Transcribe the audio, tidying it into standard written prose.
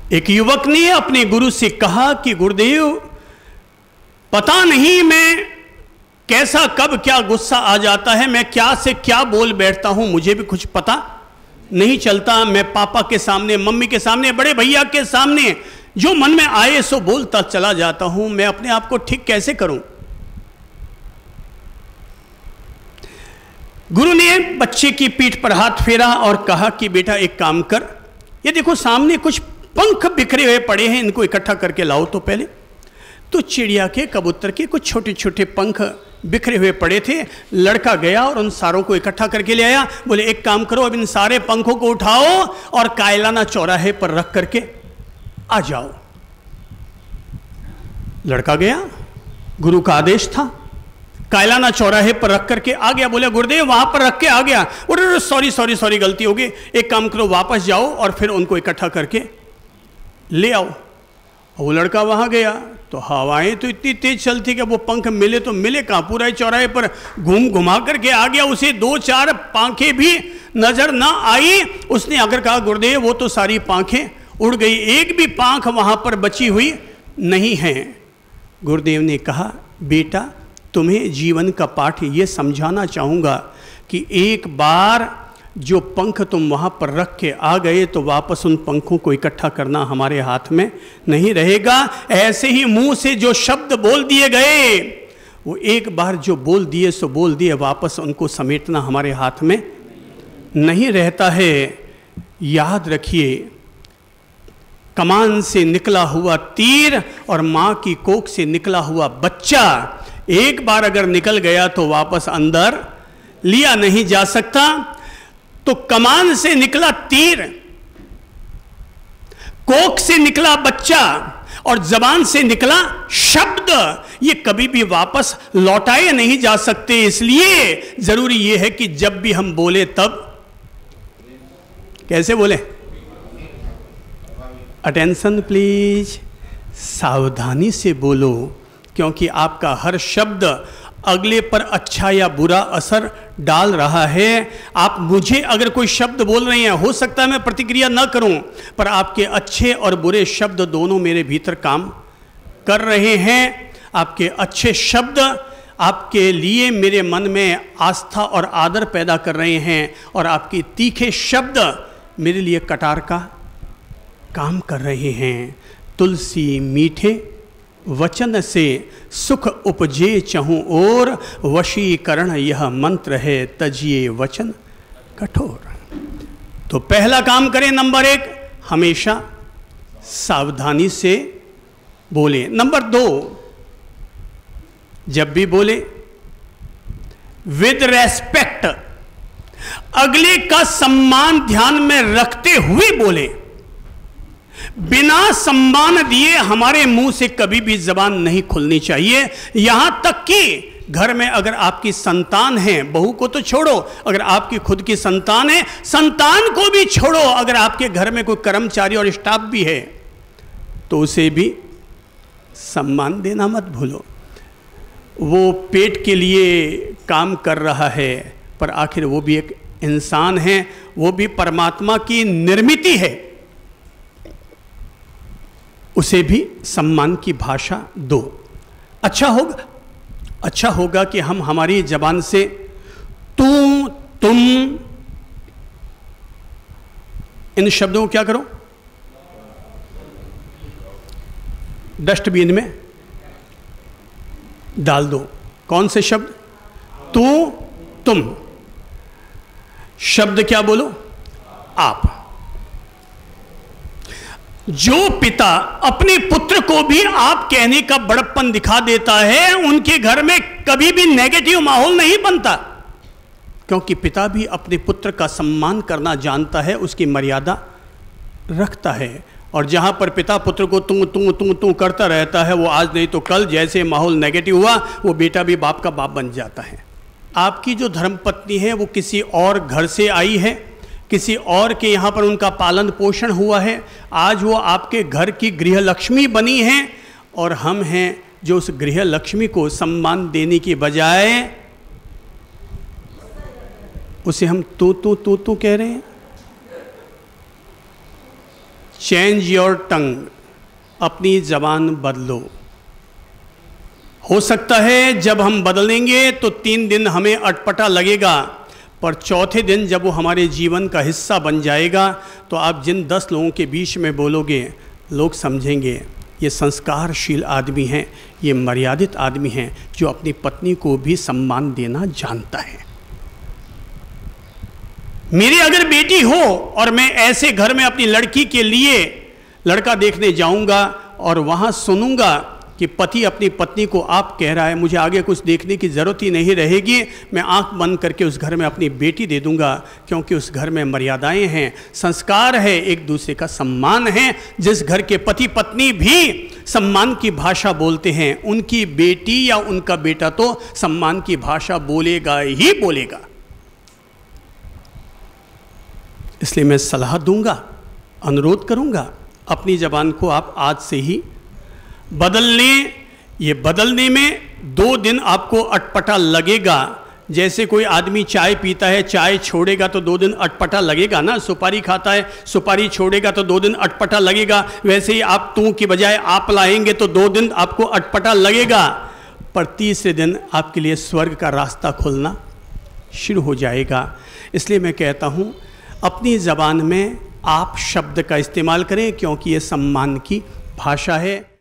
एक युवक ने अपने गुरु से कहा कि गुरुदेव, पता नहीं मैं कैसा कब क्या गुस्सा आ जाता है, मैं क्या से क्या बोल बैठता हूं, मुझे भी कुछ पता नहीं चलता। मैं पापा के सामने, मम्मी के सामने, बड़े भैया के सामने जो मन में आए सो बोलता चला जाता हूं। मैं अपने आप को ठीक कैसे करूं? गुरु ने बच्चे की पीठ पर हाथ फेरा और कहा कि बेटा एक काम कर, ये देखो सामने कुछ पंख बिखरे हुए पड़े हैं, इनको इकट्ठा करके लाओ तो पहले। तो चिड़िया के, कबूतर के कुछ छोटे छोटे पंख बिखरे हुए पड़े थे। लड़का गया और उन सारों को इकट्ठा करके ले आया। बोले एक काम करो, अब इन सारे पंखों को उठाओ और कायलाना चौराहे पर रख करके आ जाओ। लड़का गया, गुरु का आदेश था, कायलाना चौराहे पर रख करके आ गया। बोले गुरुदेव वहां पर रख के आ गया। बोले सॉरी सॉरी सॉरी, गलती हो गई, एक काम करो वापस जाओ और फिर उनको इकट्ठा करके ले आओ। वो लड़का वहां गया तो हवाएं तो इतनी तेज चलती कि वो पंख मिले तो मिले कहां, पूरा चौराहे पर घुमा करके आ गया। उसे 2-4 पांखें भी नजर ना आई। उसने अगर कहा गुरुदेव वो तो सारी पांखें उड़ गई, एक भी पांख वहां पर बची हुई नहीं है। गुरुदेव ने कहा बेटा, तुम्हें जीवन का पाठ ये समझाना चाहूँगा कि एक बार जो पंख तुम वहाँ पर रख के आ गए तो वापस उन पंखों को इकट्ठा करना हमारे हाथ में नहीं रहेगा। ऐसे ही मुंह से जो शब्द बोल दिए गए, वो एक बार जो बोल दिए सो बोल दिए, वापस उनको समेटना हमारे हाथ में नहीं रहता है। याद रखिए, कमान से निकला हुआ तीर और माँ की कोख से निकला हुआ बच्चा एक बार अगर निकल गया तो वापस अंदर लिया नहीं जा सकता। तो कमान से निकला तीर, कोख से निकला बच्चा और जबान से निकला शब्द, ये कभी भी वापस लौटाए नहीं जा सकते। इसलिए जरूरी ये है कि जब भी हम बोले तब कैसे बोले? अटेंशन प्लीज, सावधानी से बोलो, क्योंकि आपका हर शब्द अगले पर अच्छा या बुरा असर डाल रहा है। आप मुझे अगर कोई शब्द बोल रहे हैं, हो सकता है मैं प्रतिक्रिया न करूं, पर आपके अच्छे और बुरे शब्द दोनों मेरे भीतर काम कर रहे हैं। आपके अच्छे शब्द आपके लिए मेरे मन में आस्था और आदर पैदा कर रहे हैं और आपके तीखे शब्द मेरे लिए कटार का काम कर रहे हैं। तुलसी मीठे वचन से सुख उपजे चहूं और, वशीकरण यह मंत्र है तजिए वचन कठोर। तो पहला काम करें, नंबर 1, हमेशा सावधानी से बोले। नंबर 2, जब भी बोले विद रेस्पेक्ट, अगले का सम्मान ध्यान में रखते हुए बोले। बिना सम्मान दिए हमारे मुंह से कभी भी जबान नहीं खुलनी चाहिए। यहां तक कि घर में अगर आपकी संतान है, बहू को तो छोड़ो, अगर आपकी खुद की संतान है, संतान को भी छोड़ो, अगर आपके घर में कोई कर्मचारी और स्टाफ भी है तो उसे भी सम्मान देना मत भूलो। वो पेट के लिए काम कर रहा है, पर आखिर वो भी एक इंसान है, वो भी परमात्मा की निर्मिति है, उसे भी सम्मान की भाषा दो। अच्छा होगा कि हम हमारी जबान से तू, तुम, इन शब्दों को क्या करो, डस्टबिन में डाल दो। कौन से शब्द? तू, तुम। शब्द क्या बोलो? आप। जो पिता अपने पुत्र को भी आप कहने का बड़प्पन दिखा देता है, उनके घर में कभी भी नेगेटिव माहौल नहीं बनता, क्योंकि पिता भी अपने पुत्र का सम्मान करना जानता है, उसकी मर्यादा रखता है। और जहां पर पिता पुत्र को तू तू तू तू करता रहता है, वो आज नहीं तो कल जैसे माहौल नेगेटिव हुआ, वो बेटा भी बाप का बाप बन जाता है। आपकी जो धर्मपत्नी है वो किसी और घर से आई है, किसी और के यहाँ पर उनका पालन पोषण हुआ है, आज वो आपके घर की गृह लक्ष्मी बनी हैं, और हम हैं जो उस गृह लक्ष्मी को सम्मान देने की बजाय उसे हम तू तू तू तू कह रहे हैं। चेंज योर टंग, अपनी जबान बदलो। हो सकता है जब हम बदलेंगे तो 3 दिन हमें अटपटा लगेगा, पर चौथे दिन जब वो हमारे जीवन का हिस्सा बन जाएगा तो आप जिन 10 लोगों के बीच में बोलोगे, लोग समझेंगे ये संस्कारशील आदमी हैं, ये मर्यादित आदमी हैं जो अपनी पत्नी को भी सम्मान देना जानता है। मेरी अगर बेटी हो और मैं ऐसे घर में अपनी लड़की के लिए लड़का देखने जाऊंगा और वहां सुनूंगा कि पति अपनी पत्नी को आप कह रहा है, मुझे आगे कुछ देखने की ज़रूरत ही नहीं रहेगी, मैं आंख बंद करके उस घर में अपनी बेटी दे दूंगा, क्योंकि उस घर में मर्यादाएं हैं, संस्कार है, एक दूसरे का सम्मान है। जिस घर के पति पत्नी भी सम्मान की भाषा बोलते हैं, उनकी बेटी या उनका बेटा तो सम्मान की भाषा बोलेगा ही बोलेगा। इसलिए मैं सलाह दूंगा, अनुरोध करूंगा, अपनी जबान को आप आज से ही बदल लें। ये बदलने में 2 दिन आपको अटपटा लगेगा। जैसे कोई आदमी चाय पीता है, चाय छोड़ेगा तो 2 दिन अटपटा लगेगा ना। सुपारी खाता है, सुपारी छोड़ेगा तो 2 दिन अटपटा लगेगा। वैसे ही आप तू की बजाय आप लाएंगे तो 2 दिन आपको अटपटा लगेगा, पर तीसरे दिन आपके लिए स्वर्ग का रास्ता खुलना शुरू हो जाएगा। इसलिए मैं कहता हूँ अपनी ज़बान में आप शब्द का इस्तेमाल करें, क्योंकि ये सम्मान की भाषा है।